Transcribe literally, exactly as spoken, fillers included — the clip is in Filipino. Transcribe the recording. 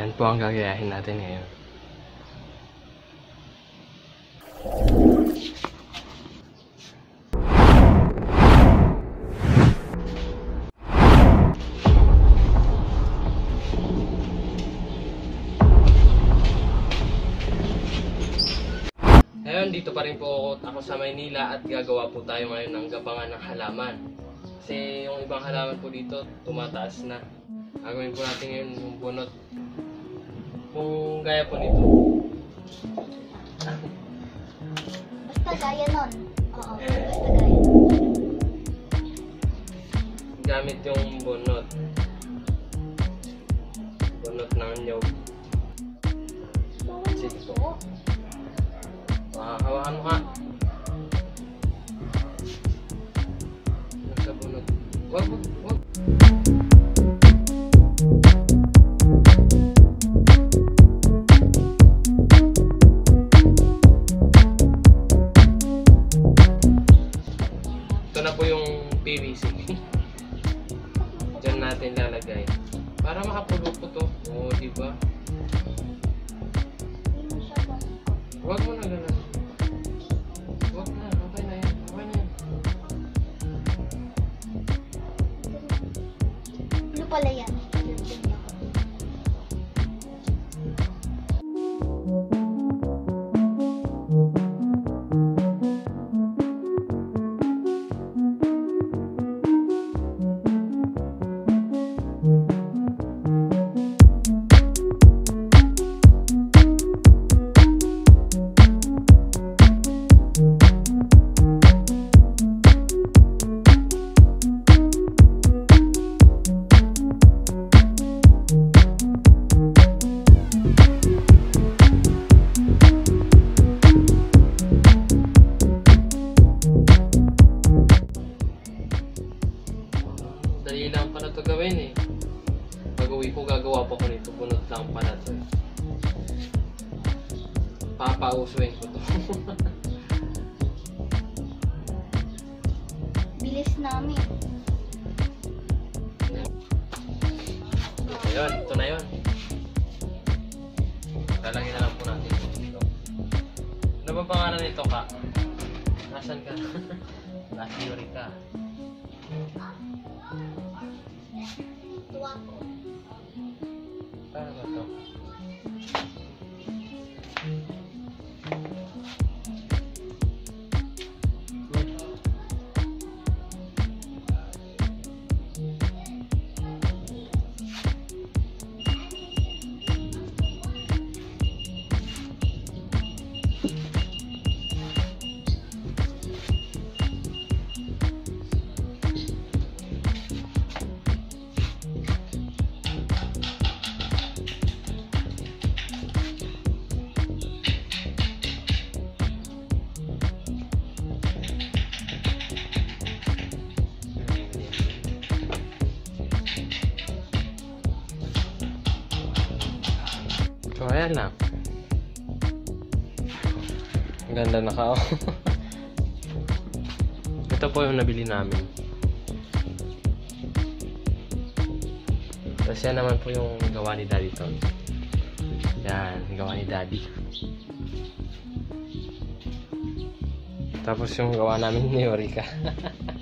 Yan po ang gagayahin natin ngayon. Ngayon, dito pa rin po ako sa Maynila at gagawa po tayo ngayon ng gabangan ng halaman. Kasi yung ibang halaman po dito, tumataas na. Gagawin po natin ngayon yung bunot. Kung gaya po nito. Basta gaya nun. Oo, basta gaya. Gamit yung bunot. Bunot ng nyog. Sige po. Hawakan mo ka. Nasa bunot. Wag, wag, wag. Ito na po yung P V C. Diyan natin lalagay. Para makapulo po to. Oo, diba? Wag mo na ganun. Wag na, okay na yan. Okay na yan. Ano pala yan? Dali lang pala ito gawin eh. Pag-uwi ko, gagawa pa ko nito. Bunot lang pala ito. Papausuin ko to. Bilis namin. Ayun, ito na yun. Lalagyan na lang po natin ito. Ano ba pangalan nito, Ka? Nasaan ka? Nasa Eureka. Tuwa ko. Paano ba ito? So, ayan lang. Ang ganda na ka. Ito po yung nabili namin. Tapos yan naman po yung gawa ni Daddy to. Yan, gawa ni Daddy. Tapos yung gawa namin ni Eureka.